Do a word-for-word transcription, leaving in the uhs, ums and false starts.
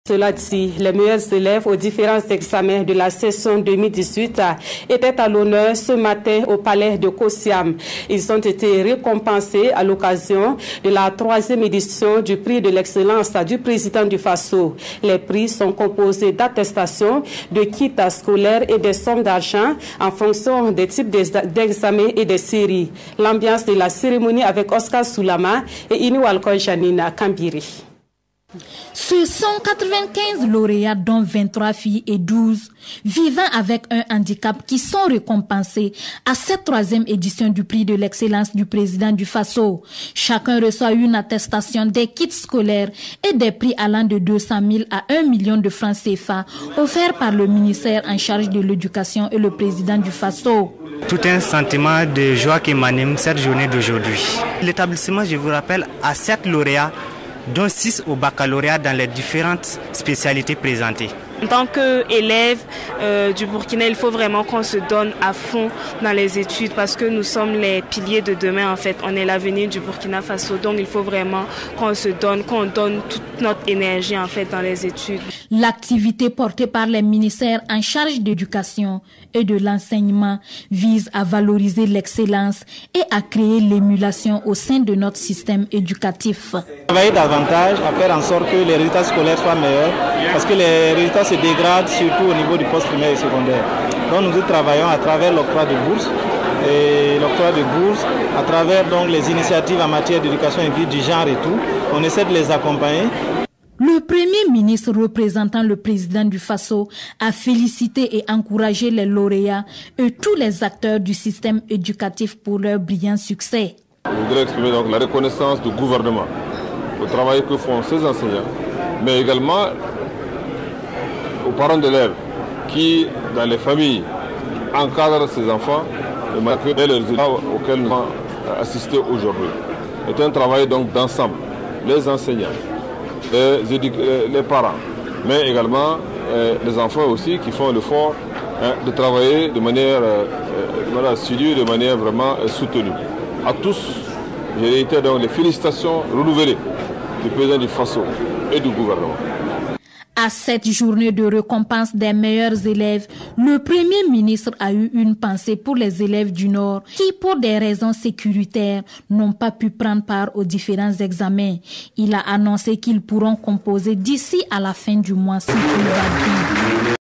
Cela dit, les meilleurs élèves aux différents examens de la session deux mille dix-huit étaient à l'honneur ce matin au palais de Kosiam. Ils ont été récompensés à l'occasion de la troisième édition du prix de l'excellence du président du Faso. Les prix sont composés d'attestations, de kits scolaires et des sommes d'argent en fonction des types d'examens et des séries. L'ambiance de la cérémonie avec Oscar Soulama et Inualko Janina Kambiri. Ce sont quatre-vingt-quinze lauréats, dont vingt-trois filles et douze vivant avec un handicap, qui sont récompensés à cette troisième édition du prix de l'excellence du président du Faso. Chacun reçoit une attestation, des kits scolaires et des prix allant de deux cent mille à un million de francs C F A offerts par le ministère en charge de l'éducation et le président du Faso. Tout un sentiment de joie qui m'anime cette journée d'aujourd'hui. L'établissement, je vous rappelle, a sept lauréats, dont six au baccalauréat dans les différentes spécialités présentées. En tant qu'élève euh, du Burkina, il faut vraiment qu'on se donne à fond dans les études parce que nous sommes les piliers de demain en fait. On est l'avenir du Burkina Faso, donc il faut vraiment qu'on se donne, qu'on donne toute notre énergie en fait dans les études. L'activité portée par les ministères en charge d'éducation et de l'enseignement vise à valoriser l'excellence et à créer l'émulation au sein de notre système éducatif. Travailler davantage à faire en sorte que les résultats scolaires soient meilleurs parce que les résultats se dégradent surtout au niveau du poste primaire et secondaire. Donc nous travaillons à travers l'octroi de bourses et l'octroi de bourses, à travers donc les initiatives en matière d'éducation inclusive du genre et tout. On essaie de les accompagner. Le Premier ministre représentant le président du Faso a félicité et encouragé les lauréats et tous les acteurs du système éducatif pour leur brillant succès. Je voudrais exprimer donc la reconnaissance du gouvernement au travail que font ces enseignants, mais également aux parents d'élèves qui, dans les familles, encadrent ces enfants et marquent les résultats auxquels nous avons assisté aujourd'hui. C'est un travail donc d'ensemble, les enseignants, les, les parents, mais également euh, les enfants aussi qui font l'effort hein, de travailler de manière euh, voilà, assidue, de manière vraiment euh, soutenue. À tous, j'ai réitéré donc les félicitations renouvelées du président du Faso et du gouvernement. À cette journée de récompense des meilleurs élèves, le Premier ministre a eu une pensée pour les élèves du Nord qui, pour des raisons sécuritaires, n'ont pas pu prendre part aux différents examens. Il a annoncé qu'ils pourront composer d'ici à la fin du mois si tout va bien.